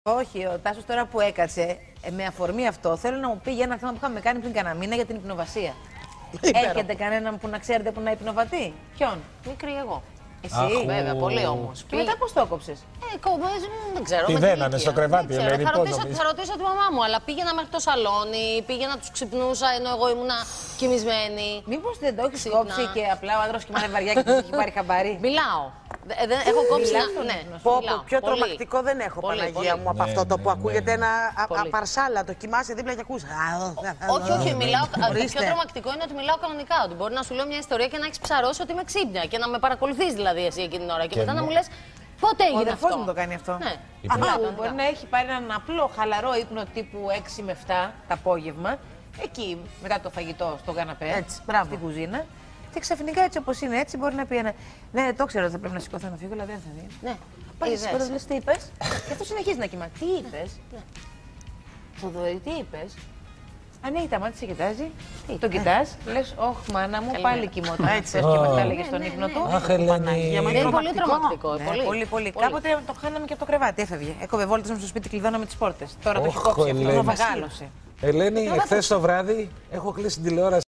Όχι, ο Τάσος τώρα που έκατσε, με αφορμή αυτό, θέλω να μου πει για ένα θέμα που είχαμε κάνει πριν κανένα μήνα για την υπνοβασία. Έχετε κανέναν που να ξέρετε που να υπνοβατεί? Ποιον? Μικρή εγώ. Εσύ? Βέβαια, πολύ όμως. Και μετά πώς το έκοψες? Δεν ξέρω. Τι δένανε στο κρεβάτι, Ελένη, Θα ρωτήσω τη μαμά μου, αλλά πήγαινα μέχρι το σαλόνι, πήγαινα, τους ξυπνούσα ενώ εγώ ήμουνα κοιμισμένη. Μήπως δεν το έχεις κόψει και απλά ο άντρας κοιμάται βαριά και τους έχει πάρει χαμπάρι? Μιλάω. Έχω κόψει Πιο τρομακτικό δεν έχω, Παναγία μου, από αυτό το που ακούγεται ένα απαρσάλατο. Κοιμάσαι δίπλα και ακούς. Όχι, μιλάω. Το πιο τρομακτικό είναι ότι μιλάω κανονικά. Ότι μπορεί να σου λέω μια ιστορία και να έχει ψαρώσει ότι είμαι ξύπνια και να με παρακολουθείς δηλαδή εσύ εκείνη την ώρα. Και μετά να μου λες πότε έγινε αυτό. Ο αδερφός μου το κάνει αυτό. Ναι. Μπορεί να έχει πάρει έναν απλό χαλαρό ύπνο τύπου 6 με 7 το απόγευμα, εκεί μετά το φαγητό στο καναπέ, στην κουζίνα. Και ξαφνικά έτσι όπως είναι, έτσι μπορεί να πει ένα. Ναι, το ξέρω ότι θα πρέπει να σηκωθώ να φύγω, αλλά δεν θα δει. Ναι. Πάλι σηκώθω, λες τι είπες. Και αυτό συνεχίζει να κοιμάται. Τι είπες? Θοδωρή, τι είπες? Ανοίγει τα μάτια και κοιτάζει. Τον κοιτάς, λες, όχ, μάνα μου, πάλι κοιμόταν. Έτσι, και μετά έλεγε στον ύπνο του. Αχ, Ελένη. Είναι πολύ τρομακτικό. Πολύ. Κάποτε το χάναμε και από το κρεβάτι, έφευγε. Έκοβε βόλτες μέσα στο σπίτι, κλειδώναμε τις πόρτες. Τώρα το έχει κόψει αυτό, μεγάλωσε. Ελένη, εχθές το βράδυ έχω κλείσει την τηλεόραση.